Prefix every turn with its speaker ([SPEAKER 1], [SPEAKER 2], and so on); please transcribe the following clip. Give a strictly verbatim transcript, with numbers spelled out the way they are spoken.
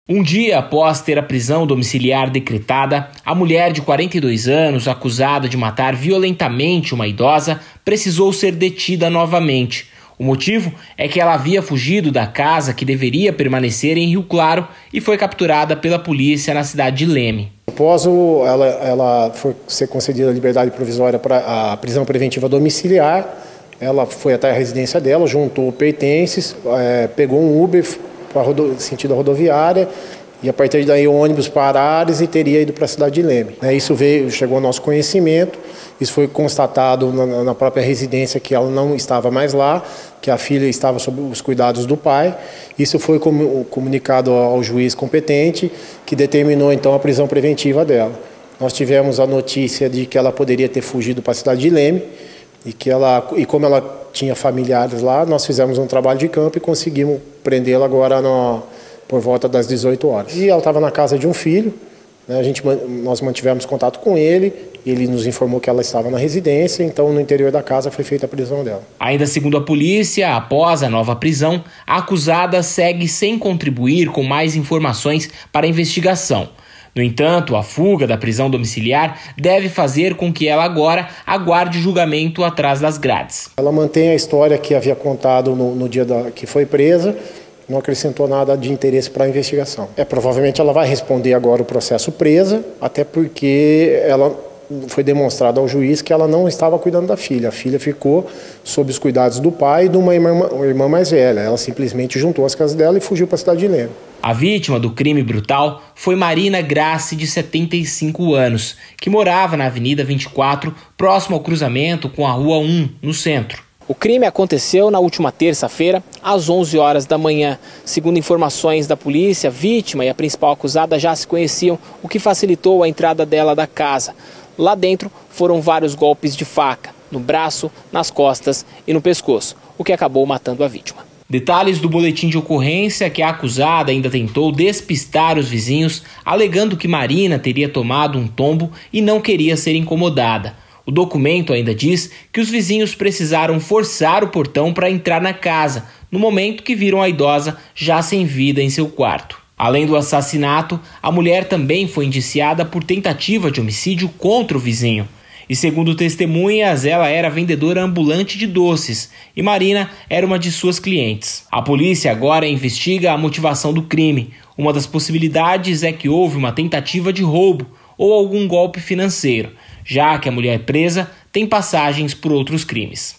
[SPEAKER 1] Um dia após ter a prisão domiciliar decretada, a mulher de quarenta e dois anos, acusada de matar violentamente uma idosa, precisou ser detida novamente. O motivo é que ela havia fugido da casa que deveria permanecer em Rio Claro e foi capturada pela polícia na cidade de Leme.
[SPEAKER 2] Após o, ela, ela foi ser concedida a liberdade provisória para a prisão preventiva domiciliar, ela foi até a residência dela, juntou pertences, é, pegou um Uber para rodo, sentido rodoviária e a partir daí o ônibus para Ares e teria ido para a cidade de Leme. Isso veio, chegou ao nosso conhecimento, isso foi constatado na, na própria residência que ela não estava mais lá, que a filha estava sob os cuidados do pai. Isso foi comunicado ao juiz competente, que determinou então a prisão preventiva dela. Nós tivemos a notícia de que ela poderia ter fugido para a cidade de Leme e que ela, e como ela tinha familiares lá, nós fizemos um trabalho de campo e conseguimos prendê-la agora no, por volta das dezoito horas. E ela estava na casa de um filho, né, a gente, nós mantivemos contato com ele, ele nos informou que ela estava na residência, então no interior da casa foi feita a prisão dela.
[SPEAKER 1] Ainda segundo a polícia, após a nova prisão, a acusada segue sem contribuir com mais informações para a investigação. No entanto, a fuga da prisão domiciliar deve fazer com que ela agora aguarde julgamento atrás das grades.
[SPEAKER 2] Ela mantém a história que havia contado no, no dia da, que foi presa, não acrescentou nada de interesse para a investigação. É, provavelmente ela vai responder agora o processo presa, até porque ela foi demonstrado ao juiz que ela não estava cuidando da filha. A filha ficou sob os cuidados do pai e de uma irmã, uma irmã mais velha. Ela simplesmente juntou as casas dela e fugiu para a cidade de Leme.
[SPEAKER 1] A vítima do crime brutal foi Marina Grassi, de setenta e cinco anos, que morava na Avenida vinte e quatro, próximo ao cruzamento com a Rua um, no centro.
[SPEAKER 3] O crime aconteceu na última terça-feira, às onze horas da manhã. Segundo informações da polícia, a vítima e a principal acusada já se conheciam, o que facilitou a entrada dela da casa. Lá dentro foram vários golpes de faca, no braço, nas costas e no pescoço, o que acabou matando a vítima.
[SPEAKER 1] Detalhes do boletim de ocorrência que a acusada ainda tentou despistar os vizinhos, alegando que Marina teria tomado um tombo e não queria ser incomodada. O documento ainda diz que os vizinhos precisaram forçar o portão para entrar na casa, no momento que viram a idosa já sem vida em seu quarto. Além do assassinato, a mulher também foi indiciada por tentativa de homicídio contra o vizinho. E segundo testemunhas, ela era vendedora ambulante de doces e Marina era uma de suas clientes. A polícia agora investiga a motivação do crime. Uma das possibilidades é que houve uma tentativa de roubo ou algum golpe financeiro, já que a mulher presa tem passagens por outros crimes.